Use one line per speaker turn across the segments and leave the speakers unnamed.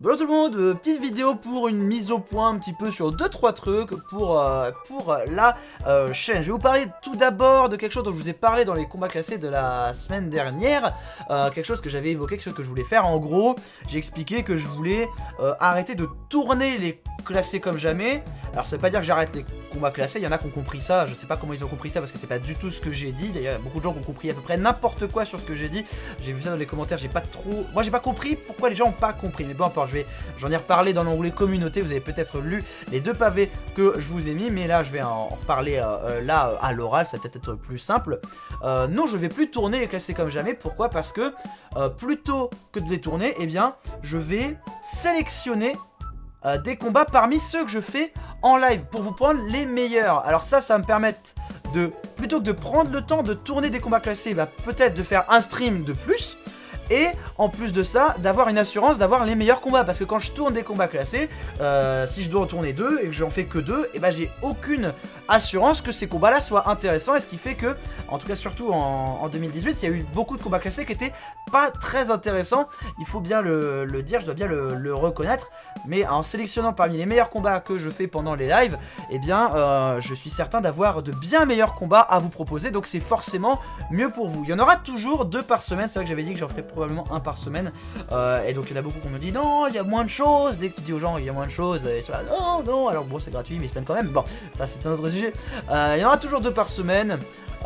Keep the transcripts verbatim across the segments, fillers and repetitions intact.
Bonjour tout le monde, euh, petite vidéo pour une mise au point un petit peu sur deux trois trucs pour, euh, pour la euh, chaîne. Je vais vous parler tout d'abord de quelque chose dont je vous ai parlé dans les combats classés de la semaine dernière. euh, Quelque chose que j'avais évoqué, quelque chose que je voulais faire. En gros, j'ai expliqué que je voulais euh, arrêter de tourner les classés comme jamais. Alors ça veut pas dire que j'arrête les combats classés, il y en a qui ont compris ça, je sais pas comment ils ont compris ça parce que c'est pas du tout ce que j'ai dit. D'ailleurs beaucoup de gens qui ont compris à peu près n'importe quoi sur ce que j'ai dit. J'ai vu ça dans les commentaires, j'ai pas trop... Moi j'ai pas compris pourquoi les gens ont pas compris, mais bon importe, je vais... j'en ai reparlé dans l'onglet communauté, vous avez peut-être lu les deux pavés que je vous ai mis, mais là je vais en reparler euh, là à l'oral, ça va peut-être être plus simple. Euh, non, je vais plus tourner les classés comme jamais, pourquoi? Parce que euh, plutôt que de les tourner, eh bien je vais sélectionner Euh, des combats parmi ceux que je fais en live pour vous prendre les meilleurs. Alors ça, ça va me permettre de, plutôt que de prendre le temps de tourner des combats classés, bah, peut-être de faire un stream de plus. Et en plus de ça, d'avoir une assurance d'avoir les meilleurs combats. Parce que quand je tourne des combats classés, euh, si je dois en tourner deux et que j'en fais que deux, et bah j'ai aucune assurance que ces combats là soient intéressants. Et ce qui fait que, en tout cas surtout en, en deux mille dix-huit, il y a eu beaucoup de combats classés qui étaient pas très intéressants. Il faut bien le, le dire, je dois bien le, le reconnaître. Mais en sélectionnant parmi les meilleurs combats que je fais pendant les lives, et eh bien euh, je suis certain d'avoir de bien meilleurs combats à vous proposer. Donc c'est forcément mieux pour vous. Il y en aura toujours deux par semaine. C'est vrai que j'avais dit que j'en ferais probablement un par semaine. Euh, et donc il y en a beaucoup qui me dit non, il y a moins de choses. Dès que tu dis aux gens il y a moins de choses, ils sont là non, non. Alors bon, c'est gratuit, mais ils se plaignent quand même. Bon, ça c'est un autre sujet. Euh, il y en aura toujours deux par semaine.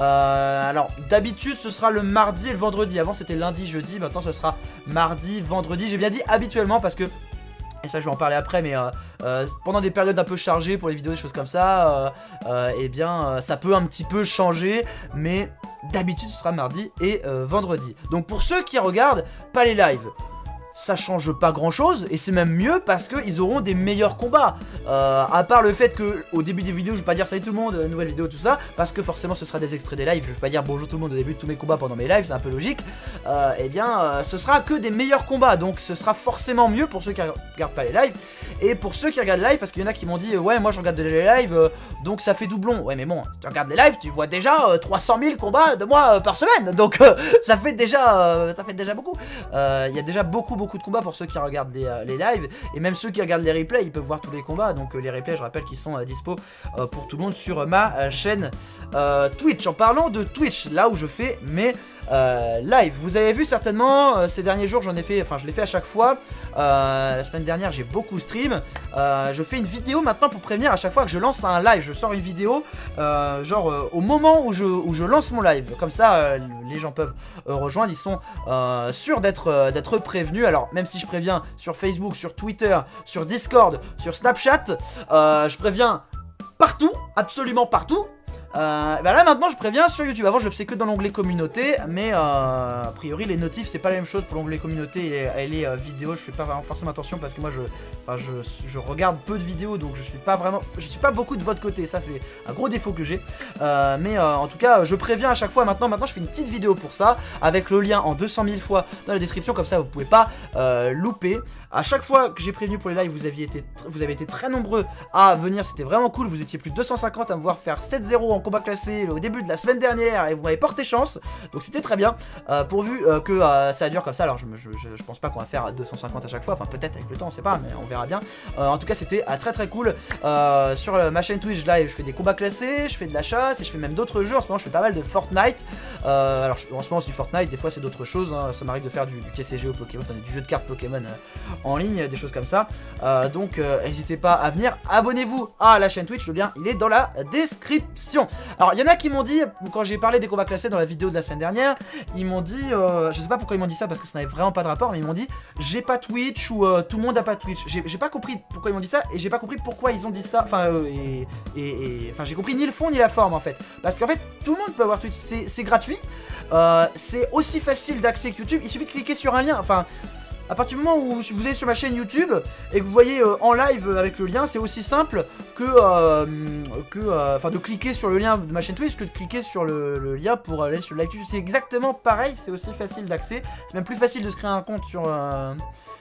Euh, alors d'habitude ce sera le mardi et le vendredi. Avant c'était lundi, jeudi. Maintenant ce sera mardi, vendredi. J'ai bien dit habituellement parce que, et ça je vais en parler après, mais euh, euh, pendant des périodes un peu chargées pour les vidéos, des choses comme ça, euh, euh, eh bien euh, ça peut un petit peu changer, mais d'habitude ce sera mardi et euh, vendredi. Donc pour ceux qui regardent pas les lives, ça change pas grand chose et c'est même mieux parce qu'ils auront des meilleurs combats. Euh, à part le fait que au début des vidéos je vais pas dire salut tout le monde, nouvelle vidéo, tout ça, parce que forcément ce sera des extraits des lives. Je vais pas dire bonjour tout le monde au début de tous mes combats pendant mes lives, c'est un peu logique. Euh, et bien euh, ce sera que des meilleurs combats, donc ce sera forcément mieux pour ceux qui regardent pas les lives. Et pour ceux qui regardent les lives, parce qu'il y en a qui m'ont dit euh, ouais moi je regarde les lives euh, donc ça fait doublon. Ouais mais bon, tu regardes les lives, tu vois déjà euh, trois cent mille combats de moi euh, par semaine, donc euh, ça fait déjà euh, ça fait déjà beaucoup. Il euh, y a déjà beaucoup beaucoup de combats pour ceux qui regardent les, euh, les lives, et même ceux qui regardent les replays ils peuvent voir tous les combats. Donc euh, les replays je rappelle qu'ils sont euh, dispo euh, pour tout le monde sur euh, ma euh, chaîne euh, Twitch. En parlant de Twitch, là où je fais mes euh, lives, vous avez vu certainement euh, ces derniers jours j'en ai fait, enfin je l'ai fait à chaque fois. euh, La semaine dernière j'ai beaucoup stream. euh, Je fais une vidéo maintenant pour prévenir à chaque fois que je lance un live. Je sors une vidéo euh, genre euh, au moment où je, où je lance mon live. Comme ça euh, les gens peuvent euh, rejoindre, ils sont euh, sûrs d'être euh, d'être prévenus. Alors même si je préviens sur Facebook, sur Twitter, sur Discord, sur Snapchat, euh, je préviens partout, absolument partout. Euh, bah là maintenant je préviens sur YouTube. Avant je le faisais que dans l'onglet communauté, mais euh, a priori les notifs c'est pas la même chose pour l'onglet communauté et, et les euh, vidéos. Je fais pas vraiment forcément attention parce que moi je, enfin, je, je regarde peu de vidéos, donc je suis pas vraiment, je suis pas beaucoup de votre côté. Ça c'est un gros défaut que j'ai. euh, Mais euh, en tout cas je préviens à chaque fois. Maintenant maintenant je fais une petite vidéo pour ça avec le lien en deux cent mille fois dans la description, comme ça vous pouvez pas euh, louper. À chaque fois que j'ai prévenu pour les lives, vous aviez été, vous avez été très nombreux à venir, c'était vraiment cool. Vous étiez plus de deux cent cinquante à me voir faire sept zéro en combat classé au début de la semaine dernière et vous m'avez porté chance, donc c'était très bien. euh, Pourvu euh, que euh, ça dure comme ça. Alors je, je, je, je pense pas qu'on va faire deux cent cinquante à chaque fois, enfin peut-être avec le temps, on sait pas, mais on verra bien. euh, En tout cas c'était euh, très très cool. euh, Sur euh, ma chaîne Twitch live, je fais des combats classés, je fais de la chasse et je fais même d'autres jeux. En ce moment je fais pas mal de Fortnite. euh, Alors je, en ce moment c'est du Fortnite, des fois c'est d'autres choses, hein. Ça m'arrive de faire du, du T C G au Pokémon, du jeu de cartes Pokémon euh, en ligne, des choses comme ça. euh, Donc n'hésitez euh, pas à venir. Abonnez-vous à la chaîne Twitch, le lien il est dans la description. Alors il y en a qui m'ont dit, quand j'ai parlé des combats classés dans la vidéo de la semaine dernière, ils m'ont dit, euh, je sais pas pourquoi ils m'ont dit ça parce que ça n'avait vraiment pas de rapport, mais ils m'ont dit j'ai pas Twitch ou euh, tout le monde a pas Twitch. J'ai pas compris pourquoi ils m'ont dit ça et j'ai pas compris pourquoi ils ont dit ça. Enfin euh, et, et, et enfin j'ai compris ni le fond ni la forme en fait, parce qu'en fait tout le monde peut avoir Twitch, c'est gratuit, euh, c'est aussi facile d'accès que YouTube. Il suffit de cliquer sur un lien. Enfin à partir du moment où vous allez sur ma chaîne YouTube et que vous voyez euh, en live avec le lien, c'est aussi simple que, euh, que euh, enfin de cliquer sur le lien de ma chaîne Twitch que de cliquer sur le, le lien pour aller sur le live YouTube. C'est exactement pareil, c'est aussi facile d'accès. C'est même plus facile de se créer un compte sur, euh,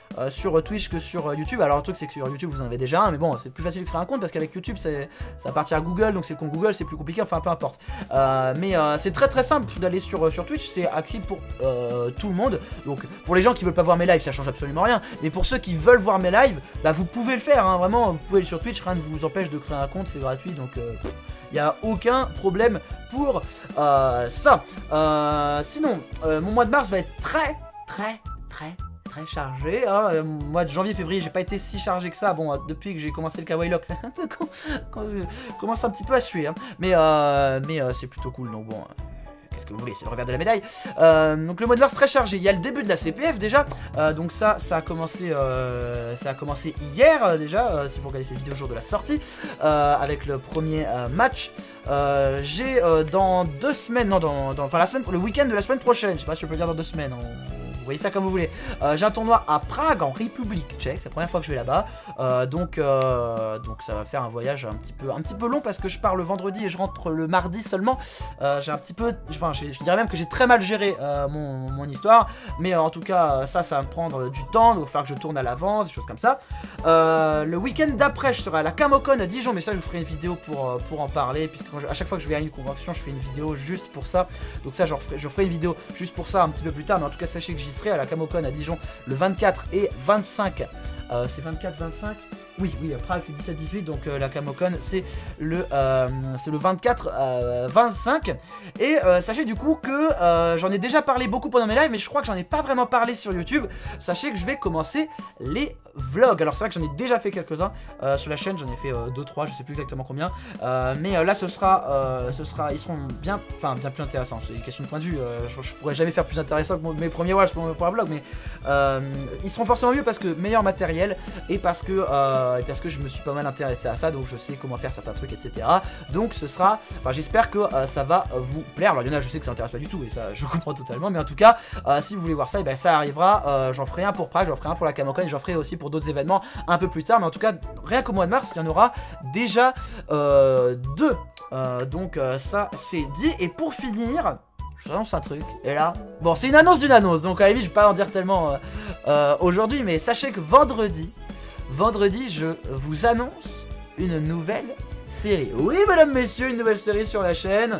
euh, sur Twitch que sur YouTube. Alors le truc c'est que sur YouTube vous en avez déjà un, mais bon c'est plus facile de créer un compte parce qu'avec YouTube c'est ça appartient à Google, donc c'est le compte Google, c'est plus compliqué, enfin peu importe. Euh, mais euh, c'est très très simple d'aller sur, sur Twitch, c'est accessible pour euh, tout le monde. Donc pour les gens qui veulent pas voir mes lives ça change absolument rien, mais pour ceux qui veulent voir mes lives, bah vous pouvez le faire, hein, vraiment vous pouvez aller sur Twitch, rien ne vous empêche de créer un compte, c'est gratuit, donc il euh, n'y a aucun problème pour euh, ça. Euh, sinon euh, mon mois de mars va être très très très très chargé, hein. Euh, mois de janvier, février, j'ai pas été si chargé que ça. Bon, euh, depuis que j'ai commencé le kawaii lock, c'est un peu con, quand je commence un petit peu à suer, hein. Mais, euh, mais euh, c'est plutôt cool, donc bon. Euh, Qu'est-ce que vous voulez, c'est le revers de la médaille. Euh, donc le mois de mars très chargé. Il y a le début de la C P F déjà. Euh, donc ça, ça a commencé, euh, ça a commencé hier euh, déjà. Euh, si vous regardez cette vidéo au jour de la sortie, euh, avec le premier euh, match. Euh, j'ai euh, dans deux semaines, non, dans, dans, enfin la semaine, le week-end de la semaine prochaine. Je sais pas si je peux le dire dans deux semaines. On, Vous voyez ça comme vous voulez. Euh, j'ai un tournoi à Prague en République tchèque. C'est la première fois que je vais là-bas. Euh, donc, euh, donc ça va faire un voyage un petit peu, un petit peu long parce que je pars le vendredi et je rentre le mardi seulement. Euh, j'ai un petit peu, enfin, je dirais même que j'ai très mal géré euh, mon, mon histoire. Mais euh, en tout cas, ça, ça va me prendre du temps. Donc il va falloir que je tourne à l'avance, des choses comme ça. Euh, le week-end d'après, je serai à la Camocon à Dijon. Mais ça, je vous ferai une vidéo pour, pour en parler. Puisque quand je, à chaque fois que je vais à une convention, je fais une vidéo juste pour ça. Donc ça, je ferai, je ferai une vidéo juste pour ça un petit peu plus tard. Mais en tout cas, sachez que j'y serai à la Camocon à Dijon le vingt-quatre et vingt-cinq. Euh, c'est vingt-quatre vingt-cinq. Oui, oui, Prague c'est dix-sept dix-huit, donc euh, la Camocon c'est le, euh, le vingt-quatre vingt-cinq. Et euh, sachez du coup que euh, j'en ai déjà parlé beaucoup pendant mes lives, mais je crois que j'en ai pas vraiment parlé sur YouTube. Sachez que je vais commencer les vlogs. Alors c'est vrai que j'en ai déjà fait quelques-uns euh, sur la chaîne, j'en ai fait deux trois, je sais plus exactement combien. Euh, mais euh, là ce sera, euh, ce sera, ils seront bien, enfin bien plus intéressants. C'est une question de point de vue, euh, je, je pourrais jamais faire plus intéressant que mon, mes premiers watch pour, pour un vlog, mais euh, ils seront forcément mieux parce que meilleur matériel et parce que... Euh, et parce que je me suis pas mal intéressé à ça, donc je sais comment faire certains trucs, et cetera. Donc ce sera, enfin j'espère que euh, ça va vous plaire. Alors il y en a, je sais que ça intéresse pas du tout et ça je comprends totalement, mais en tout cas euh, si vous voulez voir ça, et ben ça arrivera. euh, j'en ferai un pour Prague, j'en ferai un pour la Camocon et j'en ferai aussi pour d'autres événements un peu plus tard, mais en tout cas rien qu'au mois de mars il y en aura déjà euh, deux. Euh, donc euh, ça c'est dit. Et pour finir, je vous annonce un truc, et là, bon c'est une annonce d'une annonce, donc à la limite je vais pas en dire tellement euh, euh, aujourd'hui, mais sachez que vendredi Vendredi, je vous annonce une nouvelle série. Oui, mesdames, messieurs, une nouvelle série sur la chaîne.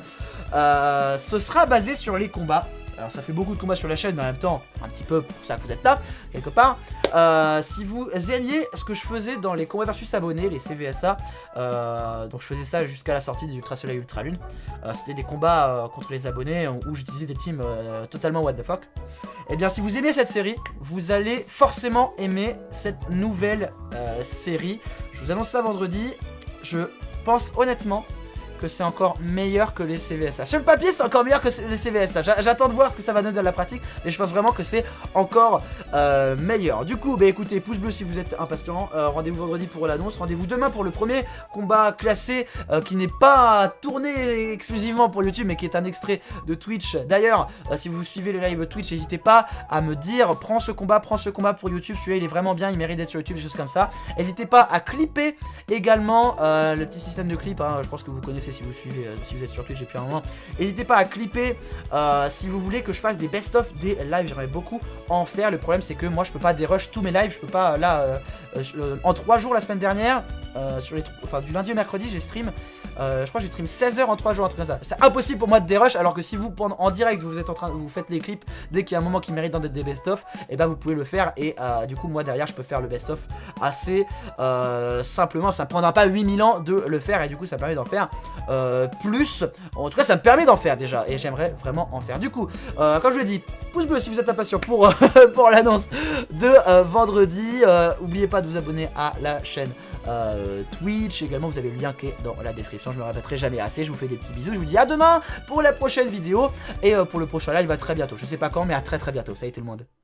Euh, ce sera basé sur les combats. Alors, ça fait beaucoup de combats sur la chaîne, mais en même temps, un petit peu pour ça que vous êtes là, quelque part. Euh, si vous aimiez ce que je faisais dans les combats versus abonnés, les C V S A, euh, donc je faisais ça jusqu'à la sortie des Ultra Soleil Ultra Lune. Euh, C'était des combats euh, contre les abonnés où j'utilisais des teams euh, totalement what the fuck. Et bien si vous aimez cette série, vous allez forcément aimer cette nouvelle euh, série. Je vous annonce ça vendredi. Je pense honnêtement que c'est encore meilleur que les C V S A. Sur le papier, c'est encore meilleur que les C V S A. J'attends de voir ce que ça va donner dans la pratique, mais je pense vraiment que c'est encore euh, meilleur. Du coup, bah écoutez, pouce bleu si vous êtes impatient. Euh, Rendez-vous vendredi pour l'annonce. Rendez-vous demain pour le premier combat classé euh, qui n'est pas tourné exclusivement pour YouTube, mais qui est un extrait de Twitch. D'ailleurs, euh, si vous suivez les lives Twitch, n'hésitez pas à me dire prends ce combat, prends ce combat pour YouTube. Celui-là, il est vraiment bien, il mérite d'être sur YouTube, des choses comme ça. N'hésitez pas à clipper également euh, le petit système de clip. Hein, je pense que vous connaissez si vous suivez, euh, si vous êtes sur Twitch depuis un moment. N'hésitez pas à clipper euh, si vous voulez que je fasse des best-of des lives. J'aimerais beaucoup en faire. Le problème c'est que moi je peux pas dérush tous mes lives. Je peux pas euh, là euh, euh, en trois jours la semaine dernière euh, sur les, enfin du lundi au mercredi j'ai stream. Euh, je crois que j'ai stream seize heures en trois jours, un truc comme ça. C'est impossible pour moi de dérush, alors que si vous pendant, en direct vous êtes en train, vous faites les clips dès qu'il y a un moment qui mérite d'en être des best-of, et ben vous pouvez le faire. Et euh, du coup moi derrière je peux faire le best-of assez euh, simplement. Ça ne prendra pas huit mille ans de le faire, et du coup ça permet d'en faire euh, plus. En tout cas ça me permet d'en faire déjà, et j'aimerais vraiment en faire. Du coup euh, comme je vous l'ai dit, pouce bleu si vous êtes impatient pour, pour l'annonce de euh, vendredi. euh, N'oubliez pas de vous abonner à la chaîne Euh, Twitch, également vous avez le lien qui est dans la description. Je me répéterai jamais assez, je vous fais des petits bisous, je vous dis à demain pour la prochaine vidéo et euh, pour le prochain live à très bientôt. Je sais pas quand, mais à très très bientôt. Ça a été le monde.